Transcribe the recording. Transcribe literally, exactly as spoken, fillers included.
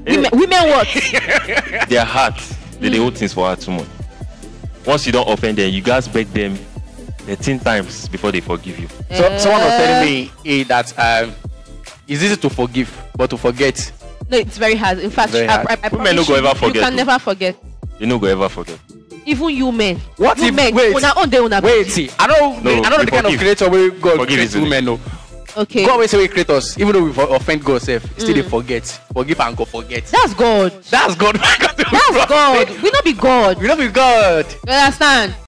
Women, women what? Their heart, they, they hold things for her too much. Once you don't offend them, you guys beg them thirteen times before they forgive you. So Uh, someone was telling me eh, that um, it's easy to forgive, but to forget. No, it's very hard. In fact, Very I, hard. I, I Women no promise go you, ever you forget can o. never forget. You no go ever forget. Even you men. What you if men, wait? una own day, una Wait, see, I don't, No, I don't know we the kind of forgive. creator where God Forgive creates easily. women. No, Okay. God always say we create us, even though we for- offend God self, still they forget. Forgive and go forget. That's God. That's God. That's God. We not be God. We don't be God. You understand?